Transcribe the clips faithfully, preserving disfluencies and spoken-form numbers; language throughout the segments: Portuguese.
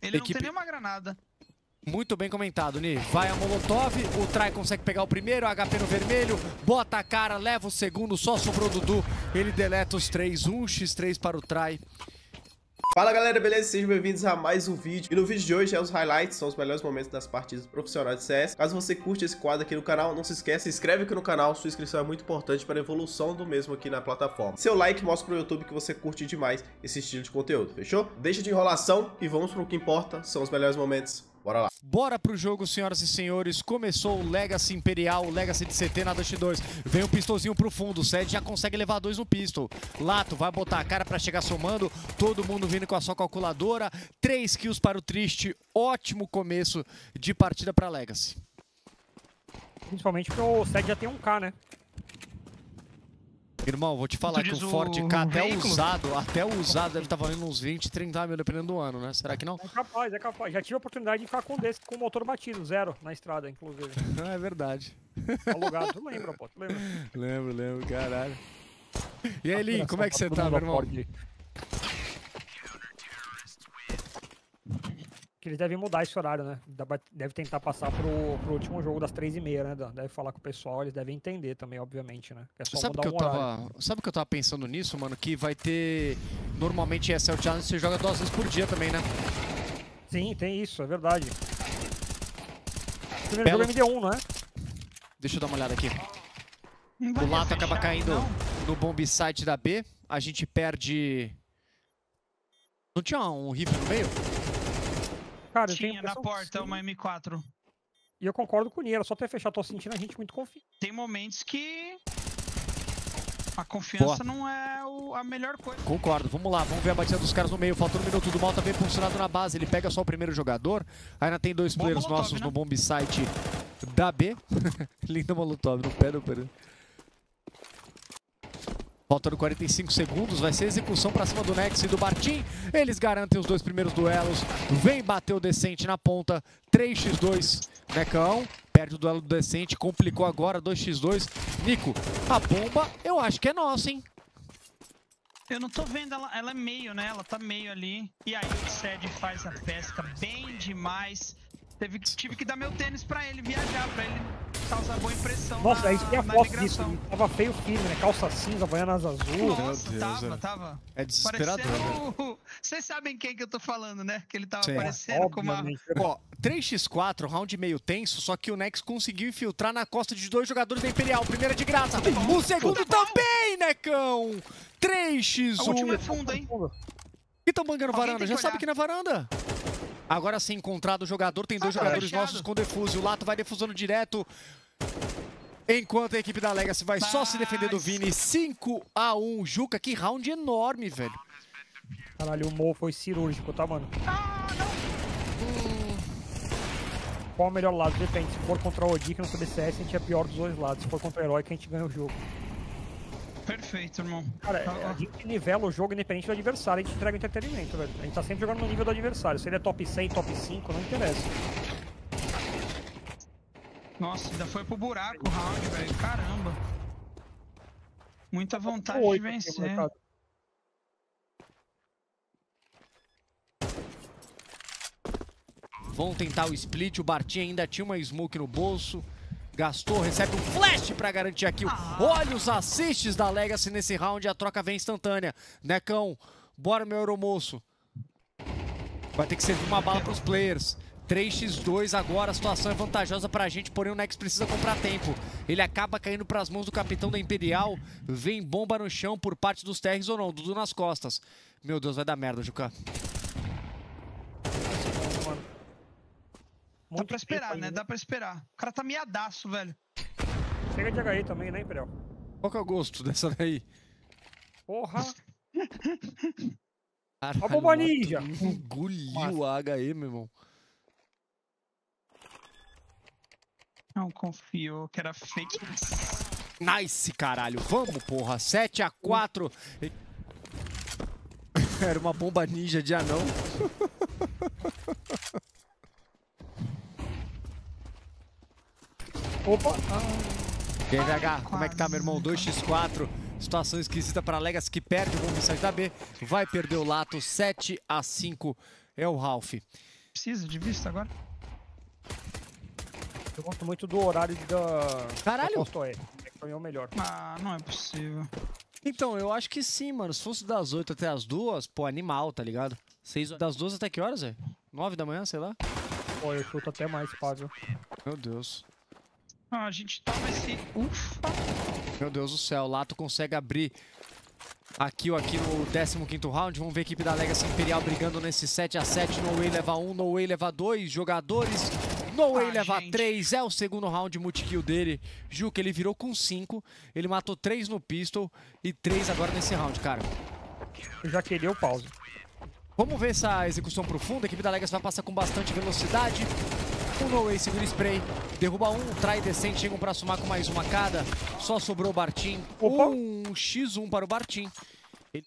Ele Equipe... não tem nenhuma granada. Muito bem comentado, Ni. Vai a Molotov, o Try consegue pegar o primeiro, H P no vermelho, bota a cara, leva o segundo, só sobrou o Dudu. Ele deleta os três, um por três para o Try. Fala galera, beleza? Sejam bem-vindos a mais um vídeo. E no vídeo de hoje é os highlights, são os melhores momentos das partidas profissionais de C S. Caso você curte esse quadro aqui no canal, não se esqueça, se inscreve aqui no canal, sua inscrição é muito importante para a evolução do mesmo aqui na plataforma. Seu like mostra pro YouTube que você curte demais esse estilo de conteúdo, fechou? Deixa de enrolação e vamos pro que importa, são os melhores momentos. Bora lá. Bora pro jogo, senhoras e senhores. Começou o Legacy Imperial, o Legacy de C T na Dust dois. Vem um pistolzinho pro fundo. O Sed já consegue levar dois no pistol. Lato vai botar a cara pra chegar somando. Todo mundo vindo com a sua calculadora. Três kills para o Triste. Ótimo começo de partida pra Legacy. Principalmente porque o Sed já tem um K, né? Irmão, vou te falar que o Forte K até usado, até o usado deve estar valendo uns vinte, trinta mil dependendo do ano, né? Será que não? É capaz, é capaz. Já tive a oportunidade de ficar com um desse, com o motor batido, zero, na estrada, inclusive. Não, é verdade. Alugado, tu lembra, pô, tu lembra? Lembro, lembro, caralho. E aí, Lin, como é que você tá, meu irmão? Que eles devem mudar esse horário, né? Deve tentar passar pro, pro último jogo das três e meia, né? Deve falar com o pessoal, eles devem entender também, obviamente, né? É só sabe mudar que um eu tava, horário. Sabe que eu tava pensando nisso, mano? Que vai ter... Normalmente essa é o challenge, você joga duas vezes por dia também, né? Sim, tem isso, é verdade. O primeiro Belo... jogo é M D um, não é? Deixa eu dar uma olhada aqui. O Lato acaba caindo não. no bomb site da B. A gente perde... Não tinha um rifle no meio? Cara, tinha na porta uma M quatro. E eu concordo com o Nier, só ter fechado, tô sentindo a gente muito confiante. Tem momentos que a confiança Boa. não é o, a melhor coisa. Concordo, vamos lá, vamos ver a batida dos caras no meio. Falta um minuto, do Malta bem posicionado na base. Ele pega só o primeiro jogador. Ainda tem dois Bom players molotov, nossos né? no bomb site da B. Lindo molotov no pé do pé. Faltando quarenta e cinco segundos, vai ser execução pra cima do Nex e do Bartim. Eles garantem os dois primeiros duelos. Vem bater o Decente na ponta. três a dois. Necão perde o duelo do Decente. Complicou agora, dois a dois. Nico, a bomba eu acho que é nossa, hein? Eu não tô vendo, ela, ela é meio, né? Ela tá meio ali. E aí o Sed faz a pesca bem demais. Teve, tive que dar meu tênis pra ele viajar, pra ele causar boa impressão. Nossa, na, a gente tem a foto disso. Ele tava feio firme, né? Calça cinza, Havaianas azul. Nossa, Deus, tava, é. tava. É desesperador, parecendo... Vocês sabem quem que eu tô falando, né? Que ele tava Sim. aparecendo com uma... Ó, três a quatro, round meio tenso, só que o Nex conseguiu infiltrar na costa de dois jogadores da Imperial. Primeira de graça. O segundo também, Necão! três a um. O último é fundo, hein? E tão bangando varanda, já sabe que na varanda. Agora sim, encontrado o jogador, tem dois ah, jogadores fechado. nossos com defuse. O Lato vai defusando direto. Enquanto a equipe da Legacy vai nice. só se defender do Vini. cinco a um. Juca, que round enorme, velho. Caralho, o Mo foi cirúrgico, tá, mano? Ah, não. Hum. Qual é o melhor lado? Depende. Se for contra o Odi, que não sabe C S, a gente é pior dos dois lados. Se for contra o Herói, que a gente ganha o jogo. Perfeito, irmão. Cara, a gente nivela o jogo independente do adversário, a gente entrega o entretenimento, velho. A gente tá sempre jogando no nível do adversário. Se ele é top cem, top cinco, não interessa. Nossa, ainda foi pro buraco o round, velho. Caramba. Muita vontade de vencer. Vão tentar o split, o Bartim ainda tinha uma smoke no bolso. Gastou, recebe um flash pra garantir a kill. Ah. Olha os assists da Legacy nesse round, a troca vem instantânea. Necão, bora meu euromoço. Vai ter que servir uma bala pros players. três a dois agora, a situação é vantajosa pra gente, porém o Nex precisa comprar tempo. Ele acaba caindo pras mãos do capitão da Imperial. Vem bomba no chão por parte dos T Rs ou não, Dudu nas costas. Meu Deus, vai dar merda, Juca. Dá pra esperar, aí, né? Dá pra esperar. O cara tá miadaço, velho. Chega de H E também, né, Imperial? Qual que é o gosto dessa daí? Porra! Caralho, a bomba ninja! Engoliu a H E, meu irmão. Não confio que era fake. Nice, caralho. Vamos, porra. sete a quatro. Era uma bomba ninja de anão. Opa! Ah. G V H, como é que tá, meu irmão? dois a quatro. Situação esquisita para Legacy, que perde o bomb site da B. Vai perder o Lato. sete a cinco é o Ralph. Precisa de vista agora? Eu gosto muito do horário da... Caralho! Da Costa Oeste. Pra mim é o melhor. Ah, não é possível. Então, eu acho que sim, mano. Se fosse das oito até as duas, pô, animal, tá ligado? seis Das duas até que horas, velho? nove da manhã, sei lá. Pô, eu chuto até mais, Fábio. Meu Deus. Ah, a gente toma esse... Ufa! Meu Deus do céu. Lato consegue abrir a kill aqui no décimo quinto round. Vamos ver a equipe da Legacy Imperial brigando nesse sete a sete. No Way leva um, No Way leva dois jogadores. No Way Ah, leva gente. três. É o segundo round multikill dele. Juca, ele virou com cinco. Ele matou três no pistol e três agora nesse round, cara. Eu já queria o pause. Vamos ver essa execução profunda. A equipe da Legacy vai passar com bastante velocidade. O No Way segura spray. Derruba um, trai decente, chegam pra somar com mais uma cada. Só sobrou o Bartim. Opa. Um xis um para o Bartim. Ele...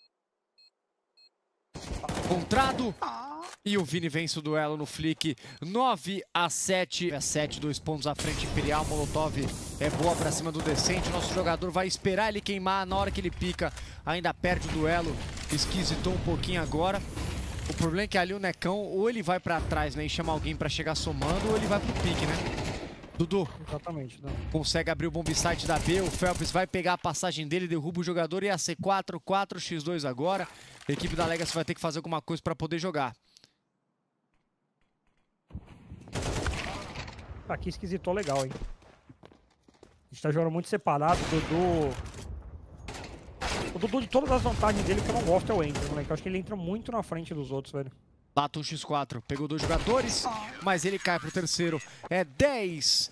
Encontrado. E o Vini vence o duelo no flick. nove a sete. a sete, dois pontos à frente Imperial. Molotov é boa pra cima do decente. Nosso jogador vai esperar ele queimar. Na hora que ele pica, ainda perde o duelo. Esquisitou um pouquinho agora. O problema é que ali o Necão, ou ele vai pra trás, né, e chama alguém pra chegar somando, ou ele vai pro pique, né? Dudu. Exatamente, não. Consegue abrir o bomb site da B. O Phelps vai pegar a passagem dele, derruba o jogador. E a C quatro, quatro a dois agora. A equipe da Legacy vai ter que fazer alguma coisa pra poder jogar. Aqui esquisitou legal, hein? A gente tá jogando muito separado. O Dudu... O Dudu, de todas as vantagens dele, que eu não gosto é o Enter, moleque. Eu acho que ele entra muito na frente dos outros, velho. Lato um por quatro. Pegou dois jogadores, mas ele cai pro terceiro. É dez.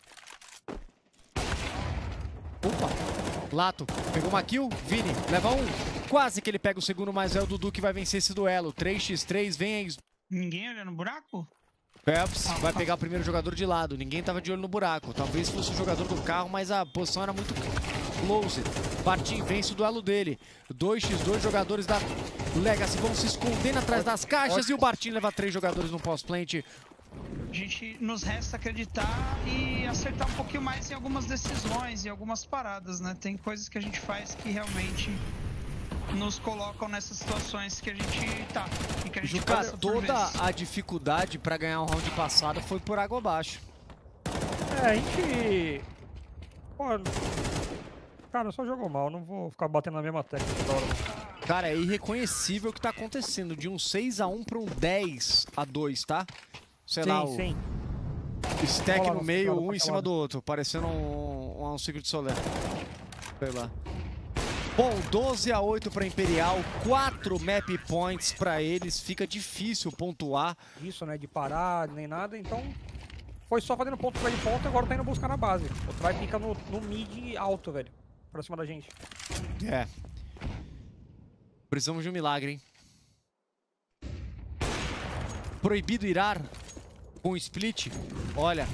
Opa. Lato pegou uma kill. Vini leva um. Quase que ele pega o segundo, mas é o Dudu que vai vencer esse duelo. três a três. Vem aí. Ninguém olhando no buraco? Phelps vai pegar o primeiro jogador de lado. Ninguém tava de olho no buraco. Talvez fosse o jogador do carro, mas a posição era muito close. Bartim vence o duelo dele. dois a dois jogadores da Legacy vão se escondendo atrás das caixas. E o Bartim leva três jogadores no pós-plant. A gente nos resta acreditar e acertar um pouquinho mais em algumas decisões e algumas paradas, né? Tem coisas que a gente faz que realmente nos colocam nessas situações que a gente tá. E que a gente Juca, passa por toda vezes. a dificuldade pra ganhar um round passado foi por água abaixo. É, a gente... Pô, cara, só jogou mal. Não vou ficar batendo na mesma técnica toda hora. Cara, é irreconhecível o que tá acontecendo. De um seis a um pra um dez a dois, tá? Sei Sim, lá, o sim. stack Olha lá, no no meio, teclado, um em pra cima lá. do outro. Parecendo um, um Secret Solar. Sei lá. Bom, doze a oito pra Imperial. quatro map points pra eles. Fica difícil pontuar. Isso, né? De parar, nem nada. Então, foi só fazendo ponto pra ele ponto e agora tá indo buscar na base. O Try fica no, no mid alto, velho. Pra cima da gente. É. Precisamos de um milagre, hein? Proibido irar com split. Olha.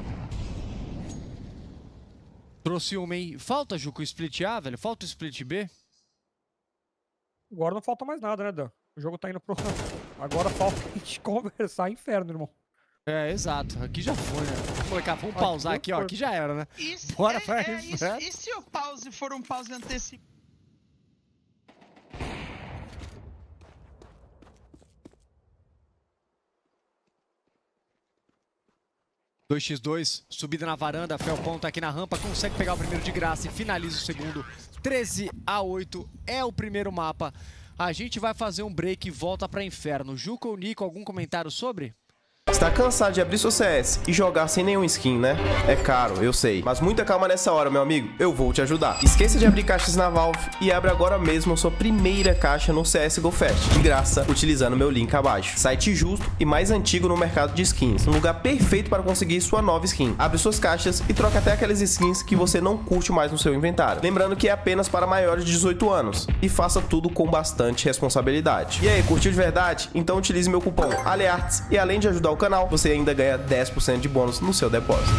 Trouxe uma, hein? Falta, Juco, o split A, velho? Falta o split B? Agora não falta mais nada, né, Dan? O jogo tá indo pro... Agora falta a gente conversar inferno, irmão. É, exato. Aqui já foi, né? Pô, cara, vamos pausar aqui, ó. Aqui já era, né? Isso, Bora é, pra é, isso, isso, né? E se o pause for um pause antecipado? dois a dois, subida na varanda, Felpão tá aqui na rampa, consegue pegar o primeiro de graça e finaliza o segundo. treze a oito é o primeiro mapa. A gente vai fazer um break e volta pra Inferno. Juca ou Nico, algum comentário sobre? Está cansado de abrir seu C S e jogar sem nenhum skin, né? É caro, eu sei. Mas muita calma nessa hora, meu amigo. Eu vou te ajudar. Esqueça de abrir caixas na Valve e abre agora mesmo a sua primeira caixa no C S G O Fest, de graça, utilizando o meu link abaixo. Site justo e mais antigo no mercado de skins. Um lugar perfeito para conseguir sua nova skin. Abre suas caixas e troca até aquelas skins que você não curte mais no seu inventário. Lembrando que é apenas para maiores de dezoito anos. E faça tudo com bastante responsabilidade. E aí, curtiu de verdade? Então utilize meu cupom ALEARTS e além de ajudar o canal, você ainda ganha dez por cento de bônus no seu depósito.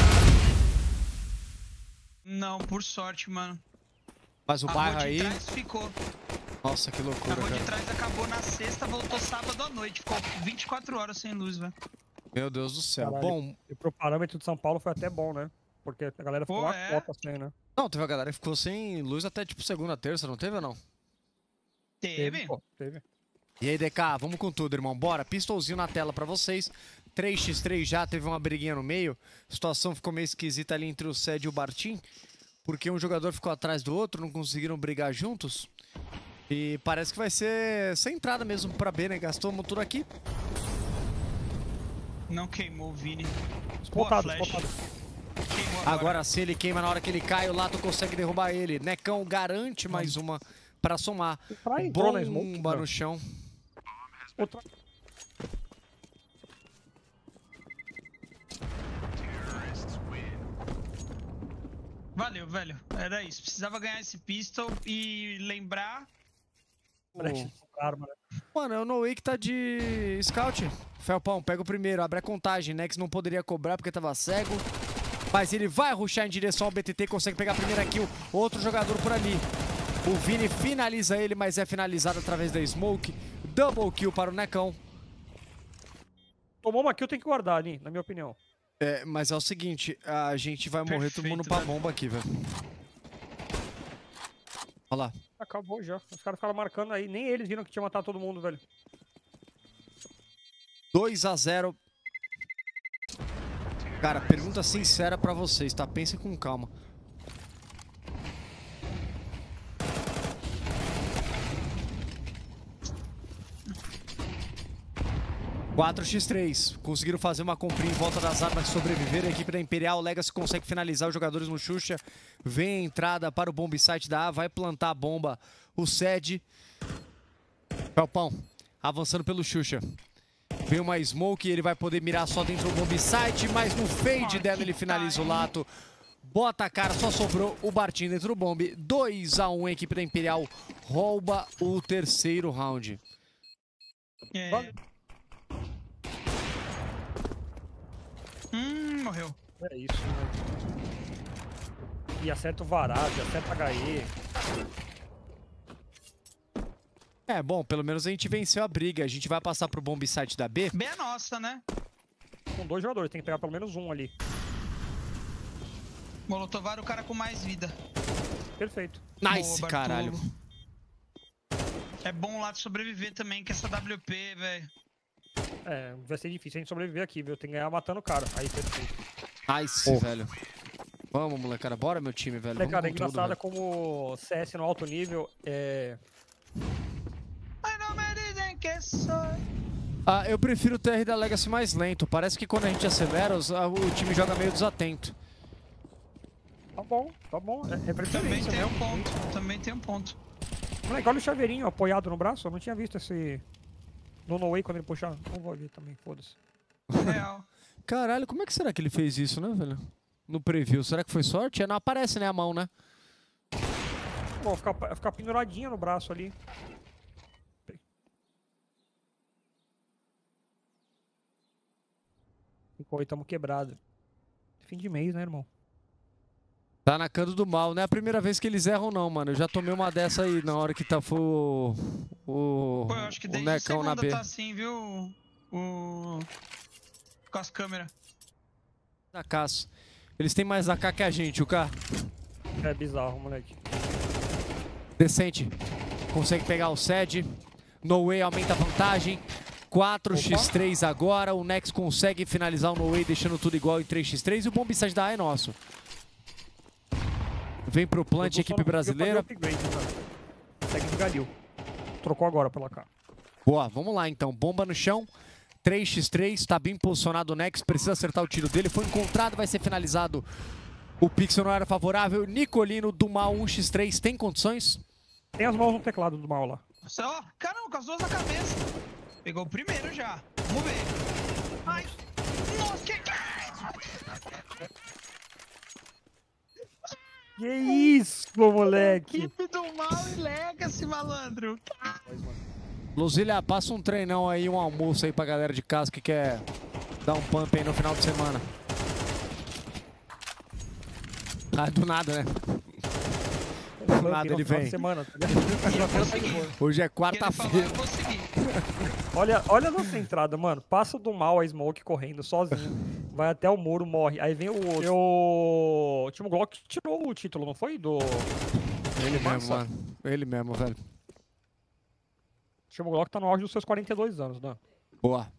Não, por sorte, mano. Mas o A bairro rua de aí... trás ficou. Nossa, que loucura, A rua cara. de trás acabou na sexta, voltou sábado à noite. Ficou vinte e quatro horas sem luz, velho. Meu Deus do céu. Caralho. Bom, E pro parâmetro de São Paulo foi até bom, né? Porque a galera ficou Pô, uma é. cota sem, né? não, teve a galera que ficou sem luz até tipo segunda, terça, não teve ou não? Teve? Pô, teve. E aí, D K, vamos com tudo, irmão. Bora, pistolzinho na tela pra vocês. três contra três já, teve uma briguinha no meio. A situação ficou meio esquisita ali entre o Sed e o Bartim. Porque um jogador ficou atrás do outro, não conseguiram brigar juntos. E parece que vai ser sem entrada mesmo pra B, né? Gastou tudo aqui. Não queimou o Vini. Spotado, Boa flash. spotado. Queimou agora. Agora sim, ele queima na hora que ele cai, o Lato consegue derrubar ele. Necão garante mais uma pra somar. Pra entrou na Bomba smoke, no não. chão. Outra... Valeu, velho. Era isso. Precisava ganhar esse pistol e lembrar. Flash com arma, né? Mano, é o No Way que tá de scout. Felpão, pega o primeiro, abre a contagem. Nex não poderia cobrar porque tava cego. Mas ele vai rushar em direção ao B T T, consegue pegar a primeira kill. Outro jogador por ali. O Vini finaliza ele, mas é finalizado através da smoke. Double kill para o Necão. Tomou uma kill, tem que guardar ali, na minha opinião. É, mas é o seguinte, a gente vai morrer todo mundo Perfeito, pra velho. bomba aqui, velho. Olha lá. Acabou já. Os caras ficaram marcando aí. Nem eles viram que tinha matado todo mundo, velho. dois a zero. Cara, pergunta sincera pra vocês, tá? Pensem com calma. quatro contra três. Conseguiram fazer uma comprinha em volta das armas que sobreviveram. A equipe da Imperial Legacy consegue finalizar os jogadores no Xuxa. Vem a entrada para o bomb site da A. Vai plantar a bomba. O Sed. Felpão. Avançando pelo Xuxa. Vem uma smoke e ele vai poder mirar só dentro do bomb site. Mas no fade Ah, dela que ele finaliza o time. Lato. Bota a cara, só sobrou o Bartim dentro do bomb. dois a um, a equipe da Imperial rouba o terceiro round. É... Valeu. Hum, morreu. É isso, né? E acerta o Varado, acerta H E. É, bom, pelo menos a gente venceu a briga. A gente vai passar pro bomb site da B. B é nossa, né? Com dois jogadores, tem que pegar pelo menos um ali. Molotovar o cara com mais vida. Perfeito. Nice, Boa, caralho. Bartolo. É bom lá de sobreviver também, que essa W P, velho. É, vai ser difícil a gente sobreviver aqui, viu? Tem que ganhar matando o cara. Aí, perfeito. Nice, Oh. velho. Vamos, molecada. Bora, meu time, velho. É, Vamos cara, é com tudo, engraçado velho. como C S no alto nível é... Ai, não me dizem que sou. Ah, eu prefiro o T R da Legacy mais lento. Parece que quando a gente acelera, os- ah, o time joga meio desatento. Tá bom, tá bom. É, é Também preferência, tem né? um ponto. Também tem um ponto. Moleque, olha o chaveirinho apoiado no braço. Eu não tinha visto esse... No No Way quando ele puxar. Não vou ali também, foda-se. Real. Caralho, como é que será que ele fez isso, né, velho? No preview. Será que foi sorte? É, não aparece, né, a mão, né? Vou ficar, ficar penduradinha no braço ali. Ficou aí, tamo quebrado. Fim de mês, né, irmão? Tá na cando do mal. Não é a primeira vez que eles erram, não, mano. Eu já tomei uma dessa aí na hora que tá foi o. O, Pô, eu acho que o desde a Necão na segunda B. tá assim, viu? O... Com as câmeras. Acaso. Eles têm mais A K que a gente, o K. É bizarro, moleque. Decente. Consegue pegar o Sed. No Way aumenta a vantagem. quatro contra três agora. O Nex consegue finalizar o No Way, deixando tudo igual em três contra três. E o bombicide da A é nosso. Vem pro plant, Dudu só equipe não conseguiu brasileira. fazer o upgrade, cara. Segue de Galil. Trocou agora pela cá. Boa, vamos lá então. Bomba no chão. três contra três, tá bem posicionado o Nex. Precisa acertar o tiro dele. Foi encontrado, vai ser finalizado. O pixel não era favorável. Nicolino do Mal um contra três. Tem condições? Tem as mãos no teclado do mal lá. Nossa, ó, caramba, com as duas na cabeça. Pegou o primeiro já. Vamos ver. Ai, nossa, que... Que isso, moleque? Equipe do mal e Legacy, malandro. Luzília, passa um treinão aí, um almoço aí pra galera de casa que quer dar um pump aí no final de semana. Ah, do nada, né? Do nada ele vem. Semana, tá Hoje é Ele falou, quarta-feira. eu vou seguir. olha, olha a nossa entrada, mano. Passa do mal a Smoke correndo sozinho. Vai até o muro, morre. Aí vem o outro. O Timo Glock tirou o título, não foi? Do. Ele mesmo, Massa. mano. Ele mesmo, velho. Chama o Glock tá no auge dos seus quarenta e dois anos, né? Boa.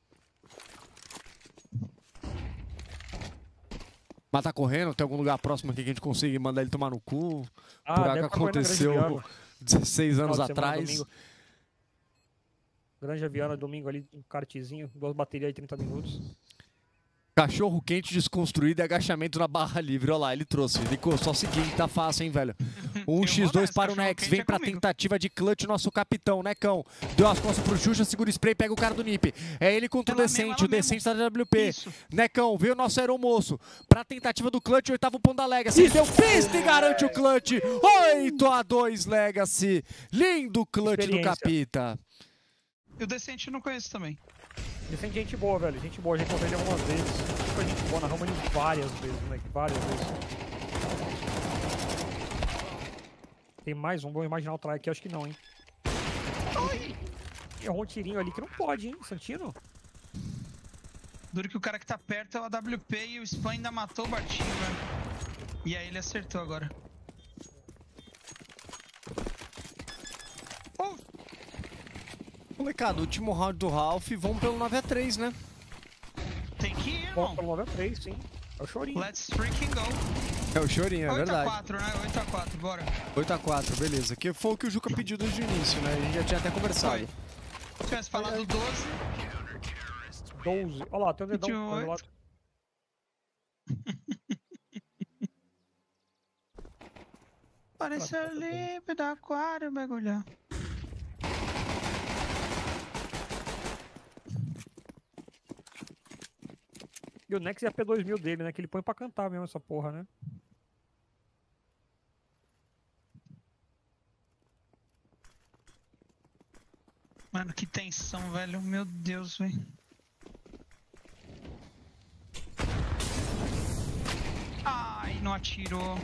Mas tá correndo? Tem algum lugar próximo aqui que a gente consiga mandar ele tomar no cu? Ah, Por deve que tá correndo na Granja aconteceu Viana. dezesseis anos Final de semana, atrás. domingo. Granja Viana, domingo ali, um kartzinho, duas baterias aí, trinta minutos. Cachorro quente desconstruído e agachamento na barra livre. Olha lá, ele trouxe. Ficou só o seguinte, tá fácil, hein, velho? Um Eu por dois nessa, para o cachorro Nex. quente Vem é pra comigo. tentativa de clutch, nosso capitão, né, cão? Deu as costas pro Xuxa, segura o spray, pega o cara do Nip. É ele contra o Ela Decente, mesmo, o ela Decente da W P. Isso. Necão, veio o nosso aeromoço. Pra tentativa do clutch, oitavo ponto da Legacy. Deu fist e garante o clutch. oito a dois Legacy. Lindo clutch do Experiência. Capita. E o Decente eu não conheço também. Decente gente boa, velho. Gente boa, a gente encontrou ele algumas vezes. Foi gente boa, narramos ele várias vezes, moleque. Várias vezes. Tem mais um, vamos imaginar o try aqui, acho que não, hein. Errou um tirinho ali que não pode, hein, Santino? Duro que o cara que tá perto é o A W P e o Spam ainda matou o Bartinho, velho. E aí ele acertou agora. Oh, Molecada, último round do Ralph. Vamos pelo nove a três, né? tem que ir, Bom, irmão. pelo nove a três, sim. É o chorinho. Let's freaking go. É o chorinho, é oito a verdade. quatro, né? oito a quatro, bora. oito a quatro, beleza. Que foi o que o Juca pediu desde o início, né? A gente já tinha até conversado. Se tivesse falado doze, doze. Olha lá, tem o dedão. vinte e oito. Olha lá. pareceu livre do aquário mergulhar. E o Nex é a P dois mil dele, né? Que ele põe pra cantar mesmo essa porra, né? Mano, que tensão, velho. Meu Deus, velho. Ai, não atirou.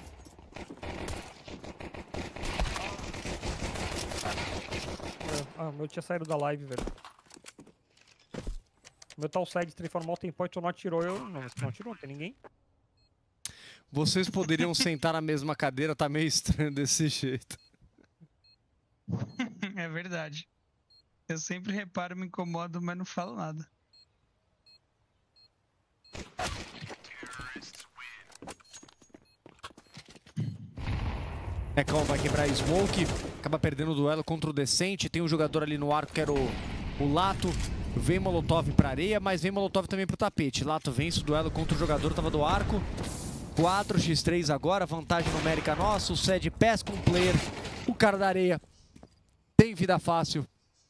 É, ah, o meu tinha saído da live, velho. O meu tal side transformou o tempo e tu não atirou. Eu não, não atirou, não tem ninguém. Vocês poderiam sentar na mesma cadeira, tá meio estranho desse jeito. É verdade. Eu sempre reparo, me incomodo, mas não falo nada. Necão vai quebrar a Smoke, acaba perdendo o duelo contra o Decente. Tem um jogador ali no arco que era o, o Lato. Vem Molotov pra areia, mas vem Molotov também pro tapete. Lato vence o duelo contra o jogador, tava do arco. quatro a três agora, vantagem numérica nossa. O Sed pesca um player. O cara da areia tem vida fácil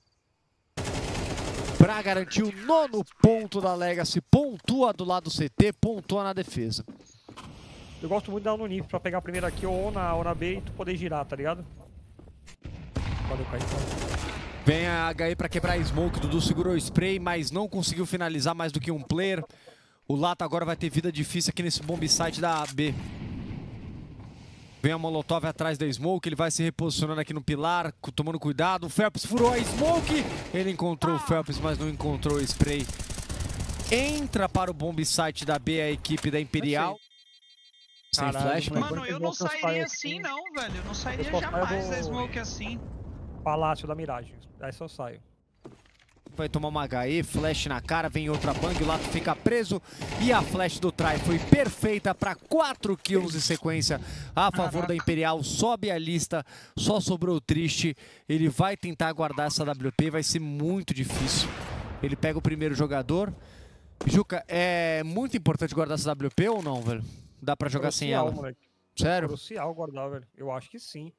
pra garantir o nono ponto da Legacy. Pontua do lado do C T, pontua na defesa. Eu gosto muito de dar no Nip pra pegar a primeira aqui ou na, ou na B e tu poder girar, tá ligado? Valeu, Caio. Vem a H E pra quebrar a Smoke. Dudu segurou o spray, mas não conseguiu finalizar mais do que um player. O Lato agora vai ter vida difícil aqui nesse bomb site da A B. Vem a Molotov atrás da Smoke, ele vai se reposicionando aqui no pilar, tomando cuidado. O Phelps furou a Smoke, ele encontrou o Phelps, mas não encontrou o spray. Entra para o bomb site da B a equipe da Imperial. Sem Caralho, flash, moleque. mano. Mano, eu não sairia assim, não, velho. Eu não sairia Eu só saio jamais do- da Smoke assim. Palácio da Miragem. Aí só saio. Vai tomar uma H E, flash na cara, vem outra bang, o Lato fica preso. E a flash do Try foi perfeita para quatro kills em sequência a favor Caraca. da Imperial. Sobe a lista, só sobrou o Triste. Ele vai tentar guardar essa W P, vai ser muito difícil. Ele pega o primeiro jogador. Juca, é muito importante guardar essa W P ou não, velho? Dá pra jogar sem Crucial, ela? moleque. Sério? Crucial guardar, velho. Eu acho que sim.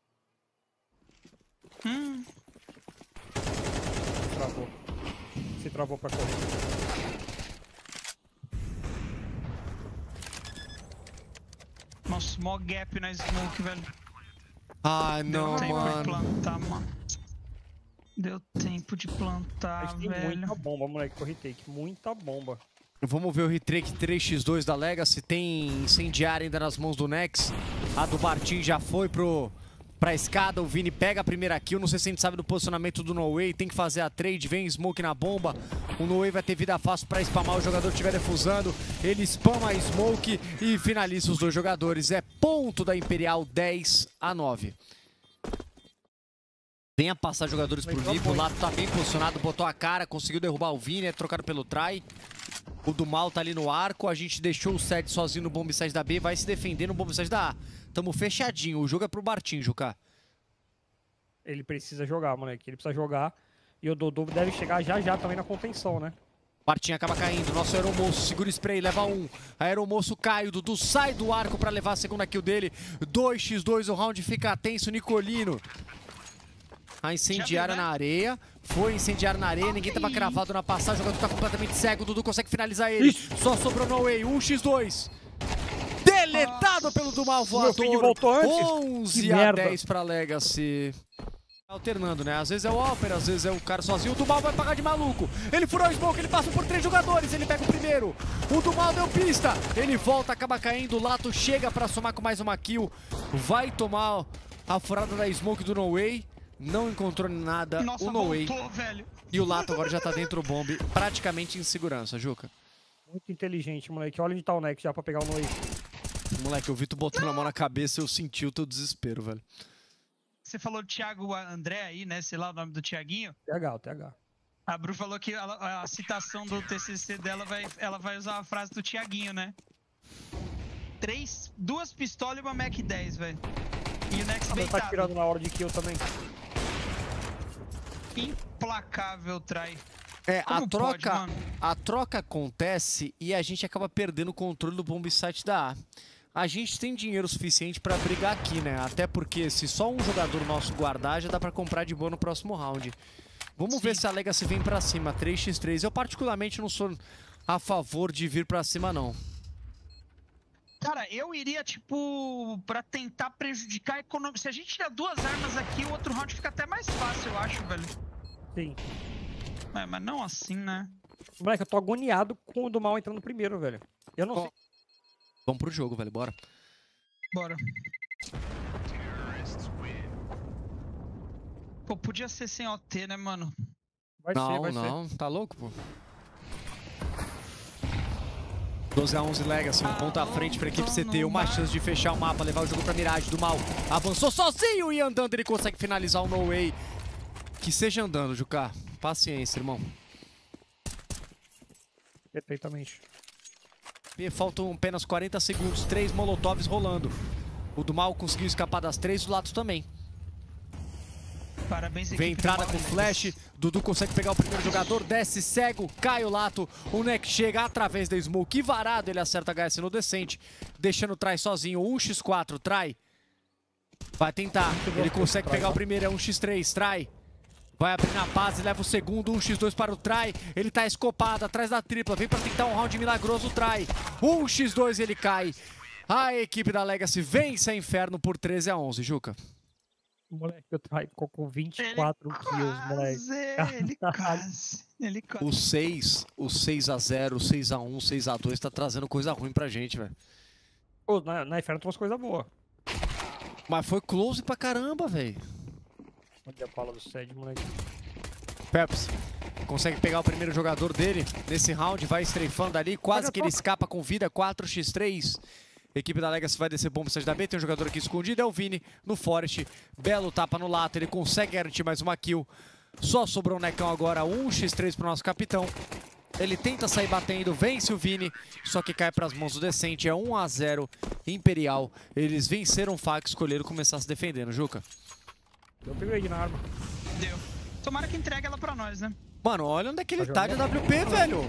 Hum, Travou. Se travou pra correr. nossa, mó gap na Smoke, velho. Ai, Deu não, tempo de mano. plantar, mano. Deu tempo de A plantar, gente tem velho. muita bomba, moleque, pro retake. Muita bomba. Vamos ver o Retrake três por dois da Legacy. Tem incendiária ainda nas mãos do Nex. A do Bartim já foi pro, pra escada. O Vini pega a primeira kill. Não sei se a gente sabe do posicionamento do No Way. Tem que fazer a trade. Vem Smoke na bomba. O No Way vai ter vida fácil pra spamar. O jogador estiver defusando. Ele spama a Smoke e finaliza os dois jogadores. É ponto da Imperial, dez a nove. Venha passar jogadores pro Nico, o Lato tá bem posicionado, botou a cara, conseguiu derrubar o Vini, é trocado pelo Try. O do Mal tá ali no arco, a gente deixou o Sed sozinho no bomb site da B, vai se defender no bomb site da A. Tamo fechadinho, o jogo é pro Bartim, Juca. Ele precisa jogar, moleque, ele precisa jogar. E o Dodô deve chegar já já também na contenção, né? Bartim acaba caindo, nosso aeromoço segura o spray, leva um. Aeromoço cai, o Dudu sai do arco pra levar a segunda kill dele. dois contra dois, o round fica tenso, Nicolino. A incendiária na areia, foi incendiária na areia, ninguém tava cravado na passagem, o jogador tá completamente cego, o Dudu consegue finalizar ele. Isso. Só sobrou no way, um contra dois. Deletado Nossa. pelo Dumal voador. onze a dez pra Legacy. Alternando, né? Às vezes é o Alper, às vezes é o cara sozinho. O Dumal vai pagar de maluco. Ele furou o smoke, ele passa por três jogadores. Ele pega o primeiro. O Dumal deu pista. Ele volta, acaba caindo. O Lato chega pra somar com mais uma kill. Vai tomar a furada da smoke do No Way. Não encontrou nada. Nossa, o No voltou, Way. velho. E o Lato agora já tá dentro do bomb, praticamente em segurança, Juca. Muito inteligente, moleque. Olha onde tá o Nex já pra pegar o No Way. Moleque, eu vi tu botando a mão na cabeça e eu senti o teu desespero, velho. Você falou Thiago André aí, né? Sei lá o nome do Thiaguinho. T H, o T H. A Bru falou que a, a citação do T C C dela vai, ela vai usar a frase do Thiaguinho, né? Três, duas pistolas e uma Mac dez, velho. E o Nex deitado. Tá tirando na hora de kill também. Implacável try. É, Como a troca, pode, a troca acontece e a gente acaba perdendo o controle do bomb site da A. A gente tem dinheiro suficiente pra brigar aqui, né? Até porque se só um jogador nosso guardar, já dá pra comprar de boa no próximo round. Vamos Sim. ver se a Legacy vem pra cima, três contra três. Eu particularmente não sou a favor de vir pra cima, não. Cara, eu iria, tipo, pra tentar prejudicar a economia. Se a gente tirar duas armas aqui, o outro round fica até mais fácil, eu acho, velho. Sim. É, mas não assim, né? Moleque, eu tô agoniado com o do mal entrando primeiro, velho. Eu não oh. sei. Vamos pro jogo, velho. Bora. Bora. Pô, podia ser sem O T, né, mano? Vai não, ser, vai não. Ser. Tá louco, pô? doze a onze Legacy, um ah, ponto à frente pra equipe C T. Uma chance de fechar o mapa, levar o jogo pra Mirage do mal. Avançou sozinho e andando ele consegue finalizar o No Way. Que seja andando, Juca. Paciência, irmão. Perfeitamente. Faltam apenas quarenta segundos, três molotovs rolando. O do mal conseguiu escapar das três, o Lato também. Parabéns, vem entrada com flash, Dudu consegue pegar o primeiro jogador, desce cego, cai o Lato. O Neck chega através da smoke e varado, ele acerta H S no descente, deixando o Try sozinho, um contra quatro, Try. Vai tentar, ele consegue pegar o primeiro, é um contra três, Try. Vai abrir na base, leva o segundo, um contra dois para o Try. Ele tá escopado atrás da tripla, vem pra tentar um round milagroso o Try. um contra dois ele cai. A equipe da Legacy vence a Inferno por treze a onze, Juca. Moleque, o Try ficou com vinte e quatro ele kills, quase, moleque. Ele quase, ele quase. O seis, o seis a zero, o seis a um, o seis a dois tá trazendo coisa ruim pra gente, velho. Pô, na, na Inferno trouxe coisa boa. Mas foi close pra caramba, velho. Olha a bala do Sed, moleque. Peps consegue pegar o primeiro jogador dele nesse round, vai estreifando ali, quase que ele escapa com vida, quatro contra três. Equipe da Legacy vai descer bomba site da B, tem um jogador aqui escondido, é o Vini no Forest. Belo tapa no Lato, ele consegue garantir mais uma kill. Só sobrou o Necão agora, um contra três pro nosso capitão. Ele tenta sair batendo, vence o Vini, só que cai pras mãos do Decente, é um a zero Imperial. Eles venceram o F A C, escolheram começar se defendendo, Juca. Deu upgrade na arma. Deu. Tomara que entregue ela pra nós, né? Mano, olha onde é que ele tá de W P, velho.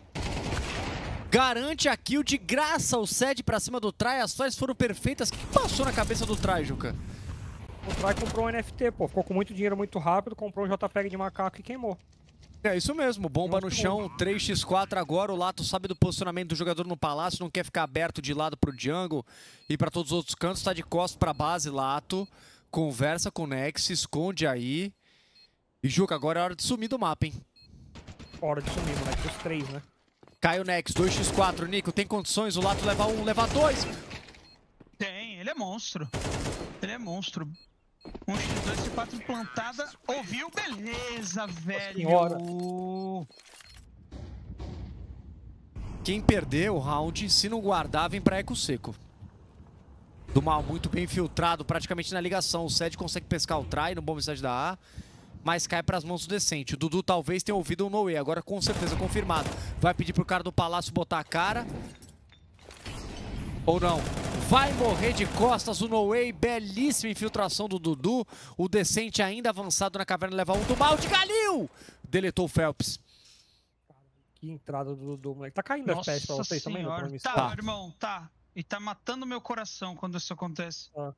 Garante a kill de graça o Sed pra cima do Try. As flares foram perfeitas. O que passou na cabeça do Try, Juca? O Try comprou um N F T, pô. Ficou com muito dinheiro muito rápido, comprou um J P G de macaco e queimou. É isso mesmo, bomba no chão, três contra quatro agora. O Lato sabe do posicionamento do jogador no palácio, não quer ficar aberto de lado pro jungle e pra todos os outros cantos. Tá de costas pra base, Lato. Conversa com o Nex, se esconde aí. E Juca, agora é hora de sumir do mapa, hein? Hora de sumir, moleque, os três, né? Cai o Nex, dois contra quatro, Nico, tem condições, o Lato leva um, leva dois. Tem, ele é monstro. Ele é monstro. um contra dois e quatro plantada, ouviu? Beleza, velho. Quem perder o round, se não guardar, vem pra eco seco. do Mal, muito bem infiltrado, praticamente na ligação. O Sed consegue pescar o try no bom mensagem da A, mas cai para as mãos do Decente. O Dudu talvez tenha ouvido um no way, agora com certeza confirmado. Vai pedir pro cara do Palácio botar a cara. Ou não. Vai morrer de costas o no way, belíssima infiltração do Dudu. O Decente ainda avançado na caverna, leva um do Mal de Galil. Deletou o Phelps. Que entrada do Dudu, moleque. Tá caindo F P S pra vocês também, não? Tá, Tá. irmão, tá. E tá matando meu coração quando isso acontece. Ah.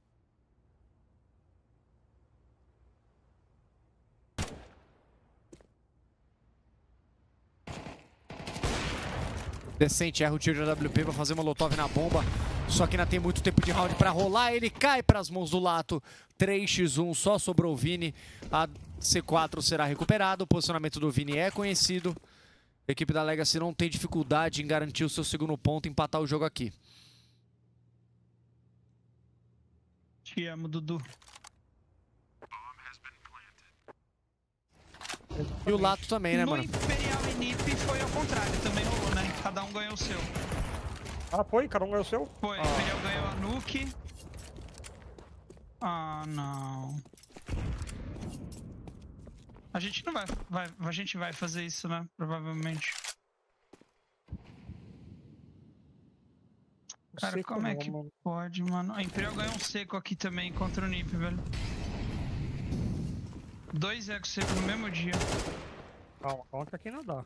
Decente erra o tiro de A W P pra fazer molotov na bomba. Só que ainda tem muito tempo de round pra rolar. Ele cai pras mãos do Lato. três a um, só sobrou o Vini. A C quatro será recuperado. O posicionamento do Vini é conhecido. A equipe da Legacy não tem dificuldade em garantir o seu segundo ponto e empatar o jogo aqui. Te amo, Dudu. E o Lato também, né, no mano? Imperial e N I P foi ao contrário, também rolou, né? Cada um ganhou o seu. Ah, foi? Cada um ganhou o seu? Foi, o Ah. Imperial ganhou a Nuke. Ah, não. A gente não vai, vai... A gente vai fazer isso, né? Provavelmente. Cara, Seco como é não, que mano. pode, mano? A Imperial ganhou um seco aqui também contra o N I P, velho. Dois ecos secos no mesmo dia. Calma, calma que aqui não dá.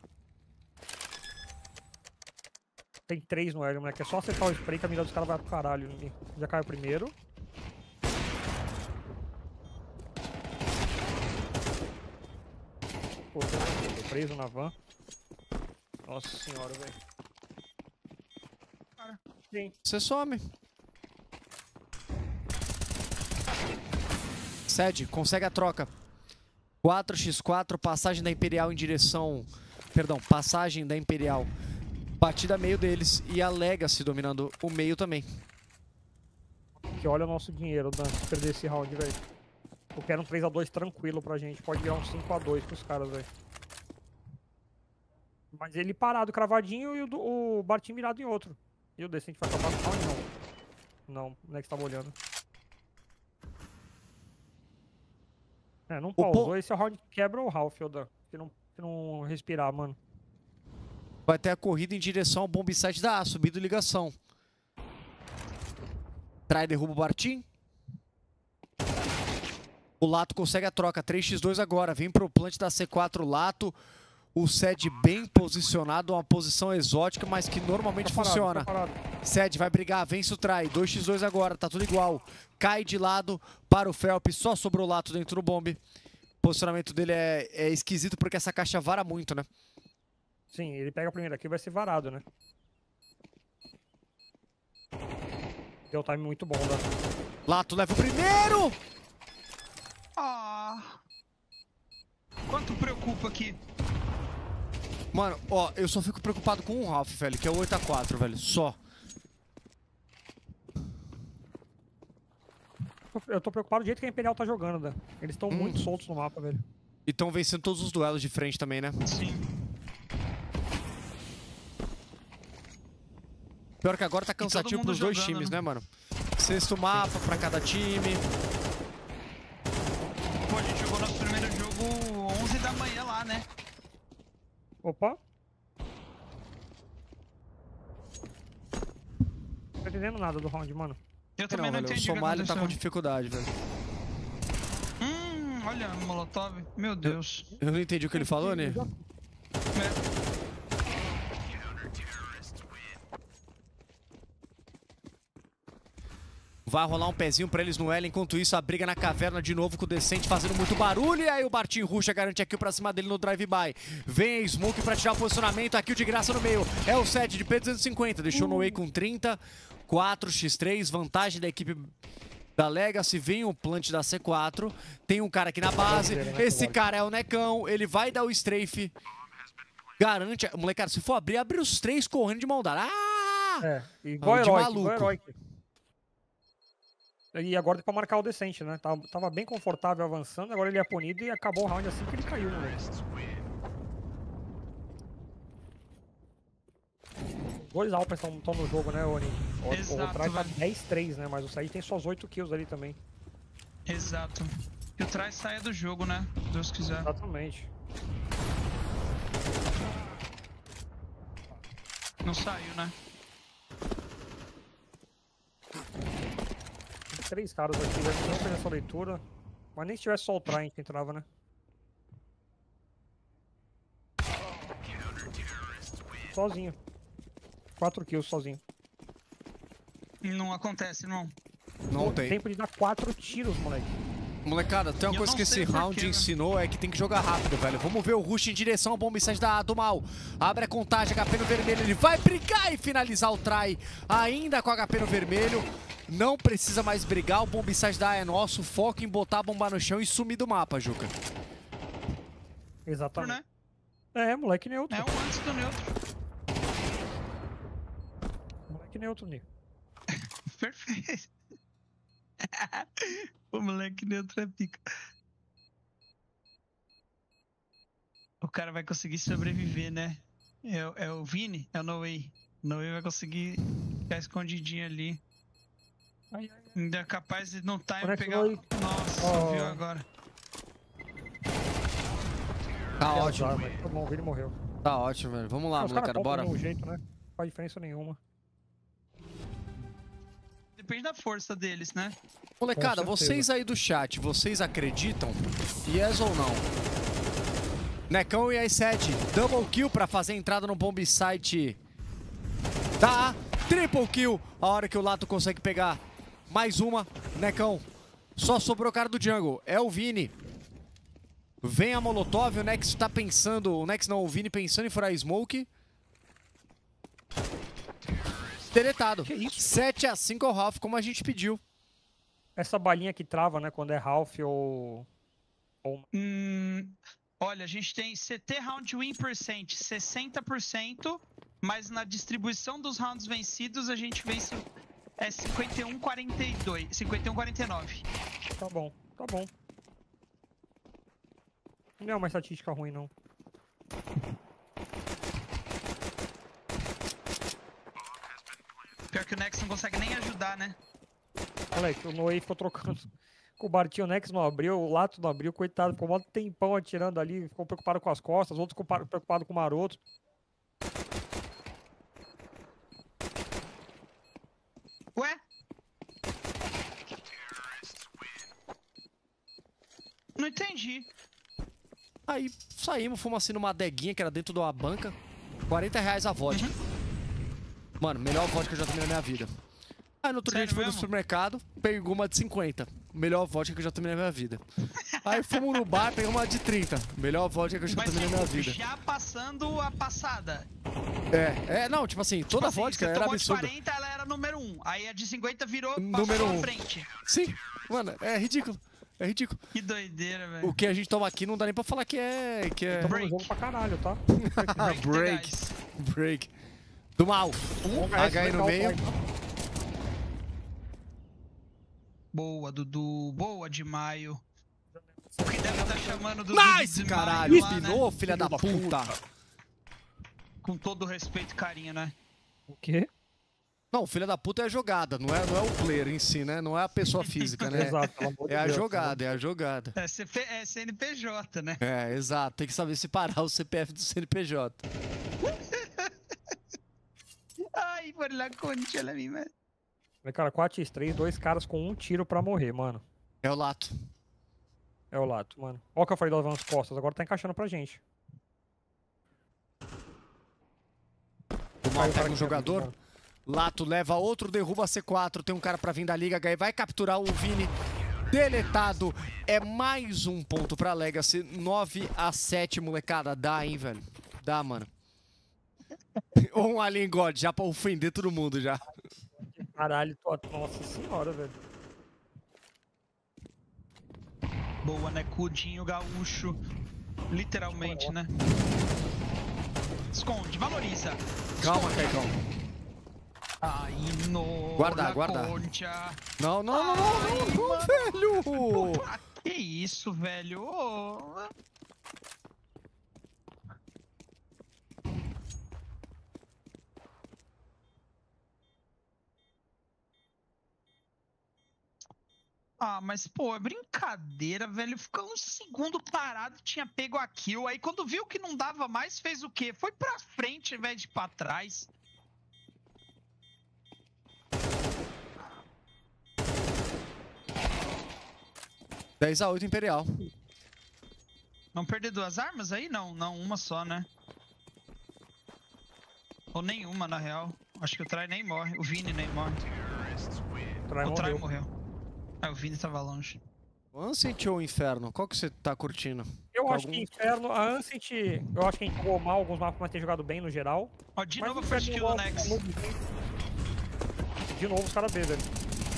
Tem três no L, moleque. É só acertar o spray que a mira dos caras vai pro caralho. Já caiu o primeiro. Pô, tô preso na van. Nossa senhora, velho. Cara. Sim. Você some. Sed, consegue a troca. quatro a quatro, passagem da Imperial em direção... Perdão, passagem da Imperial. Batida meio deles e a Legacy dominando o meio também. Que olha o nosso dinheiro, Dan, se perder esse round, velho. Eu quero um três a dois tranquilo pra gente. Pode virar um cinco a dois pros caras, velho. Mas ele parado, cravadinho, e o, do- o Bartim virado em outro. E o Decente vai acabar no round? Não. Não, o Nex tava olhando. É, não po- pausou. Esse é o round que quebra o Ralph, ô Dan. Se não, se não respirar, mano. Vai ter a corrida em direção ao bombsite da A, subido ligação. Trai derruba o Bartim. O Lato consegue a troca, três a dois agora. Vem pro plant da C quatro Lato. O Sed bem posicionado, uma posição exótica, mas que normalmente Tá parado, funciona. tá parado. Sed vai brigar, vence o try. dois a dois agora, tá tudo igual. Cai de lado para o Phelps, só sobrou o Lato dentro do bombe. O posicionamento dele é, é esquisito porque essa caixa vara muito, né? Sim, ele pega a primeira aqui e vai ser varado, né? Deu time muito bom, Dan. Lato leva o primeiro! Ah. Quanto preocupa aqui? Mano, ó, eu só fico preocupado com o Ralph, velho, que é o oito a quatro, velho, só. Eu tô preocupado do jeito que a Imperial tá jogando, Dan. Eles estão Hum. muito soltos no mapa, velho. E estão vencendo todos os duelos de frente também, né? Sim. Pior que agora tá todo cansativo mundo pros dois jogando, times, né? né, mano? Sexto mapa pra cada time. Pô, a gente jogou nosso primeiro jogo onze da manhã lá, né? Opa. Não tô entendendo nada do round, mano. Eu Não, também não, velho, o entendi o que Somália tá com aconteceu. dificuldade, velho. Hum, olha, Molotov. Meu Deus. Eu não entendi o que ele falou, né? É. Vai rolar um pezinho pra eles no L. Enquanto isso, a briga na caverna de novo com o Decente fazendo muito barulho. E aí o Bartim Ruxa garante a kill pra cima dele no drive-by. Vem a Smoke pra tirar o posicionamento. A kill de graça no meio. É o set de P duzentos e cinquenta. Deixou no Way com trinta. quatro a três. Vantagem da equipe da Legacy. Vem o plant da C quatro. Tem um cara aqui na base. Esse cara é o Necão. Ele vai dar o strafe. Garante... Molecada, se for abrir, abre os três correndo de mão dada. Ah! É, igual Ah, de herói, maluco. igual herói. E agora é pra marcar o Decente, né? Tava, tava bem confortável avançando, agora ele é punido e acabou o round assim que ele caiu, né? dois Alpes estão no jogo, né, Oni? O, Exato, o Trai tá velho. dez a três, né? Mas o Sage tem suas oito kills ali também. Exato. Que o Trai saia do jogo, né? Se Deus quiser. Exatamente. Não saiu, né? Tem três caras aqui, né? Não fez essa leitura. Mas nem se tivesse só o Trai, a gente entrava, né? Sozinho. quatro kills sozinho. Não acontece, irmão. Não tem. Tempo de dar quatro tiros, moleque. Molecada, tem uma Eu coisa não que esse sei por round quê, né? ensinou, é que tem que jogar rápido, velho. Vamos ver o rush em direção ao bombicide da do mal. Abre a contagem, H P no vermelho, ele vai brigar e finalizar o try. Ainda com H P no vermelho. Não precisa mais brigar, o bombicide da A é nosso. Foco em botar a bomba no chão e sumir do mapa, Juca. Exatamente. Né? É, moleque neutro. É um antes do neutro. Moleque neutro, Nico. Perfeito. O moleque neutro é pica. O cara vai conseguir sobreviver, né? É, o- é o Vini? É o No Way. O No Way vai conseguir ficar escondidinho ali. Ai, ai, ai. Ainda é capaz de não time Moleque pegar. Way. Nossa, Oh. viu agora? Tá Que ótimo, azar, velho. Todo mundo, ele morreu. tá ótimo, velho. Vamos lá, Os caras molecada, compram bora. do mesmo jeito, né? Não faz diferença nenhuma. Depende da força deles, né? Molecada, Com certeza. vocês aí do chat, vocês acreditam? Yes ou não? Necão e a sete, double kill pra fazer a entrada no bomb site da A. Triple kill, a hora que o Lato consegue pegar mais uma. Necão, só sobrou o cara do jungle, é o Vini. Vem a Molotov, o Nex tá pensando, o Nex não, o Vini pensando em furar smoke. Deletado. Que isso? sete a cinco ao Ralph, como a gente pediu. Essa balinha que trava, né? Quando é Ralph ou... ou... Hum, olha, a gente tem C T round win percent sessenta por cento, mas na distribuição dos rounds vencidos a gente vence é cinquenta e um a quarenta e dois, cinquenta e um a quarenta e nove. Tá bom, tá bom. Não é uma estatística ruim, não. Pior que o Nex não consegue nem ajudar, né? Moleque, o Noé ficou trocando com o Bartinho, o Nex não abriu, o Lato não abriu, coitado, ficou um tempão atirando ali, ficou preocupado com as costas, outros ficou preocupado com o Maroto. Ué? Não entendi. Aí saímos, fomos assim numa adeguinha que era dentro de uma banca. quarenta reais a vodka. Mano, melhor vodka que eu já tomei na minha vida. Aí no outro dia a Sério gente foi no mesmo? supermercado, pegou uma de cinquenta. Melhor vodka que eu já tomei na minha vida. Aí fomos no bar, pegamos uma de trinta. Melhor vodka que eu já Mas tomei na minha tipo, vida. já passando a passada. É, é, não, tipo assim, toda Tipo assim, vodka você era tomou absurda. de quarenta, ela era número um. Aí a de cinquenta virou, Número passou um. à frente. Sim, mano, é ridículo. É ridículo. Que doideira, velho. O que a gente toma aqui não dá nem pra falar que é. Que é... Tamo Break. no jogo pra caralho, tá? Ah, Break the break. guys. Break. Do mal. Um H aí no meio. Boa, Dudu. Boa de maio. O que deve estar chamando Dudu Nice, de caralho. maio lá, né? Espinou, filha da puta. Com todo o respeito e carinho, né? O quê? Não, filha da puta é a jogada, não é, não é o player em si, né? Não é a pessoa física, né? Exato, pelo amor de É a Deus, jogada, é a jogada. É, C P é C N P J, né? É, exato. Tem que saber separar o C P F do C N P J. Ai, por la concha la minha. né? Cara, quatro a três, dois caras com um tiro pra morrer, mano. É o Lato. É o Lato, mano. Olha o que eu falei do Avan nas costas, agora tá encaixando pra gente. O mal Aí o cara pega um que jogador. mano. Lato leva outro, derruba a C quatro. Tem um cara pra vir da Liga H e vai capturar o Vini. Deletado. É mais um ponto pra Legacy. nove a sete, molecada. Dá, hein, velho. Dá, mano. Ou um Alien God, já pra ofender todo mundo, já. Caralho, tô... nossa senhora, velho. Boa, né? Cudinho gaúcho. Literalmente, né? Esconde, valoriza. Calma, Caicão. Ai, no. Guardar, la guardar. concha. Não, não, não, não, não, não, velho! Ah, que isso, velho? Ô, Ah, mas, pô, é brincadeira, velho. Ficou um segundo parado, tinha pego a kill. Aí, quando viu que não dava mais, fez o quê? Foi pra frente ao invés de ir pra trás. dez a oito Imperial. Não perder duas armas aí? Não, não, uma só, né? Ou nenhuma, na real. Acho que o Try nem morre. O Vini nem morre. O Try O Try morreu. morreu. Ah, o Vini tava longe. O Ancient ou o Inferno? Qual que você tá curtindo? Eu Algum- acho que Inferno, a Ancient, eu acho que a gente jogou mal alguns mapas, mas tem jogado bem no geral. Ó, de Mas novo o a first Inferno kill do é Nex. noob. De novo os caras B, velho.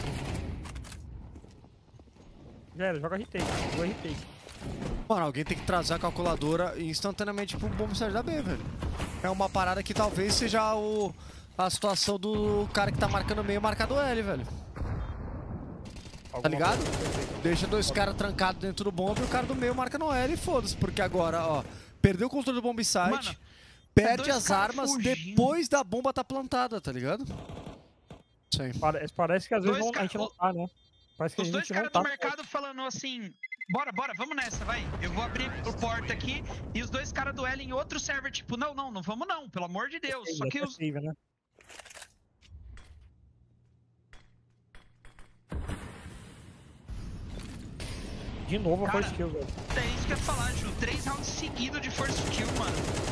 Já era, joga retake, joga retake. Mano, alguém tem que trazer a calculadora instantaneamente pro bom side da B, velho. É uma parada que talvez seja o, a situação do cara que tá marcando meio marcado L, velho. Tá ligado? Deixa dois caras trancados dentro do bomb e o cara do meio marca no L e foda-se. Porque agora, ó, perdeu o controle do bomb site, Mano, perde dois as cara armas fugindo. depois da bomba tá plantada, tá ligado? Sim. Parece, parece que às vezes Dois não- a gente cara- não tá, né? Parece que Os a dois gente caras não do tá. mercado falando assim, bora, bora, vamos nessa, vai. Eu vou abrir o porta aqui e os dois caras do L em outro server, tipo, não, não, não vamos não, pelo amor de Deus. Só que é os... save, né? De novo a Cara, first kill, velho. É isso que eu ia falar, Ju. Três rounds seguidos de first kill, mano.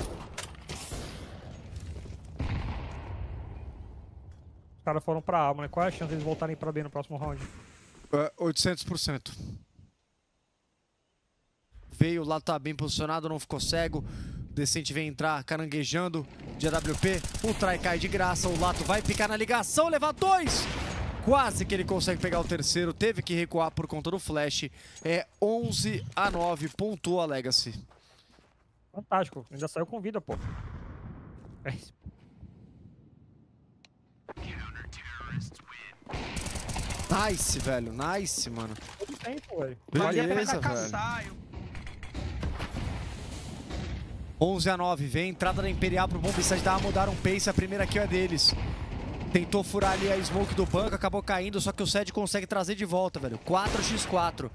Os caras foram pra A, né? Qual é a chance deles voltarem pra B no próximo round? É, oitocentos por cento. Veio, lá tá bem posicionado, não ficou cego. Decente vem entrar caranguejando de A W P. O try cai de graça, o Lato vai ficar na ligação, levar dois. Quase que ele consegue pegar o terceiro, teve que recuar por conta do flash. É onze a nove, pontua a Legacy. Fantástico, ainda saiu com vida, pô. É isso. Nice, velho, nice, mano. Todo tempo, velho. Vale a pena Beleza, caçar. Eu... onze a nove, vem entrada da Imperial pro Bombicide, dá mudar um pace, a primeira kill é deles. Tentou furar ali a smoke do banco, acabou caindo, só que o Sed consegue trazer de volta, velho. quatro a quatro.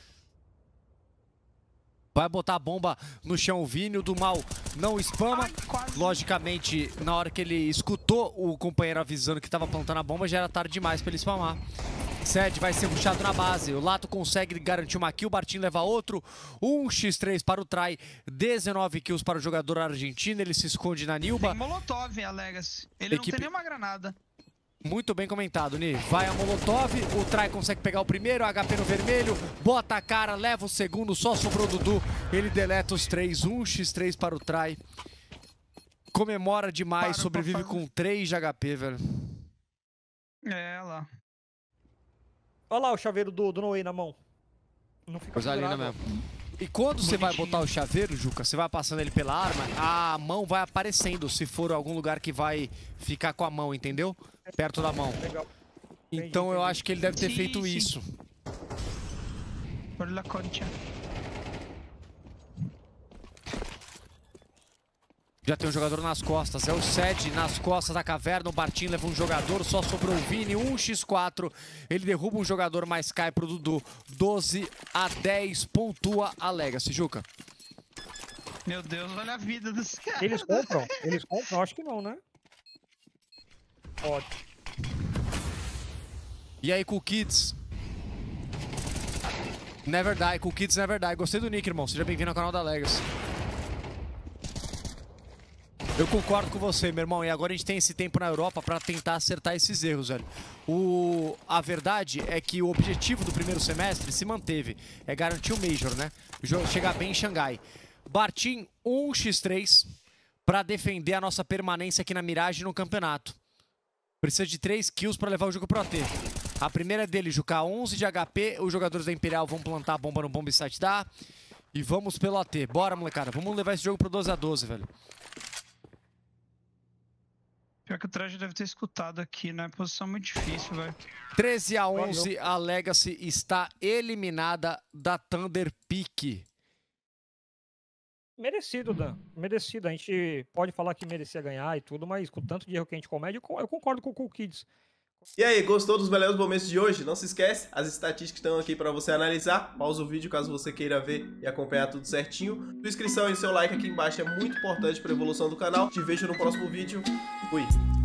Vai botar a bomba no chão, o Vini, o do mal não spama. Ai, quase. Logicamente, na hora que ele escutou o companheiro avisando que tava plantando a bomba, já era tarde demais pra ele spamar. Sed vai ser puxado na base, o Lato consegue garantir uma kill, o Bartim leva outro. um a três para o Try, dezenove kills para o jogador argentino, ele se esconde na Nilba. Tem Molotov, a Legacy. Ele Equipe- não tem nenhuma granada. Muito bem comentado, Ni. Vai a Molotov, o Try consegue pegar o primeiro, H P no vermelho, bota a cara, leva o segundo, só sobrou o Dudu. Ele deleta os três, um a três para o Try. Comemora demais, Para, sobrevive por favor. com três de H P, velho. É, lá. Olha lá o chaveiro do, do Noé na mão. Não fica Coisa linda pendurado, mesmo. E quando você vai Bonitinho. botar o chaveiro, Juca, você vai passando ele pela arma, a mão vai aparecendo, se for algum lugar que vai ficar com a mão, entendeu? Perto da mão. ó. Legal. Então eu entendi. acho que ele deve ter Sim, feito sim. isso. Por la concha. Já tem um jogador nas costas, é o Sed nas costas da caverna, o Bartim leva um jogador, só sobrou o Vini, um a quatro, ele derruba um jogador, mas cai pro Dudu, doze a dez, pontua a Legacy, Juca. Meu Deus, olha a vida dos caras. Eles compram? Eles compram? Acho que não, né? Ótimo. E aí, Cool Kids? Never Die, Cool Kids Never Die, gostei do nick, irmão, seja bem-vindo ao canal da Legacy. Eu concordo com você, meu irmão, e agora a gente tem esse tempo na Europa pra tentar acertar esses erros, velho. O... A verdade é que o objetivo do primeiro semestre se manteve, é garantir o Major, né? Jo- Chegar bem em Xangai. Bartim, um a três pra defender a nossa permanência aqui na Mirage no campeonato. Precisa de três kills pra levar o jogo pro A T. A primeira é dele, Juca, onze de H P, os jogadores da Imperial vão plantar a bomba no bomb site da. E vamos pelo A T. Bora, molecada, vamos levar esse jogo pro doze a doze, velho. Pior que o Traje deve ter escutado aqui, né? Posição muito difícil, velho. treze a onze, a Legacy está eliminada da Thunder Peak. Merecido, Dan. Merecido. A gente pode falar que merecia ganhar e tudo, mas com o tanto de erro que a gente comete, eu con- eu concordo com o Cool Kids. E aí, gostou dos melhores momentos de hoje? Não se esquece, as estatísticas estão aqui para você analisar. Pausa o vídeo caso você queira ver e acompanhar tudo certinho. Sua inscrição e seu like aqui embaixo é muito importante para a evolução do canal. Te vejo no próximo vídeo. Fui!